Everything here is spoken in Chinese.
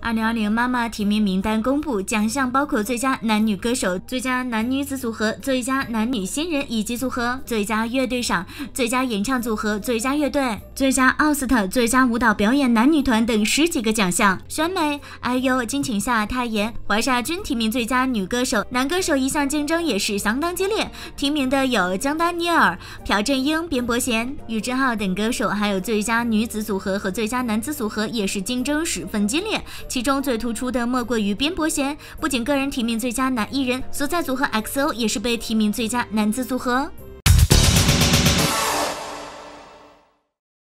2020妈妈提名名单公布，奖项包括最佳男女歌手、最佳男女子组合、最佳男女新人以及组合、最佳乐队赏、最佳演唱组合、最佳乐队、最佳奥斯特、最佳舞蹈表演男女团等10几个奖项。选美，IU、金请夏、泰妍、怀纱均提名最佳女歌手，男歌手一项竞争也是相当激烈，提名的有姜丹尼尔、朴正英、边伯贤、禹之浩等歌手，还有最佳女子组合和最佳男子组合也是竞争十分激烈。其中最突出的莫过于边伯贤，不仅个人提名最佳男艺人，所在组合 XO 也是被提名最佳男子组合。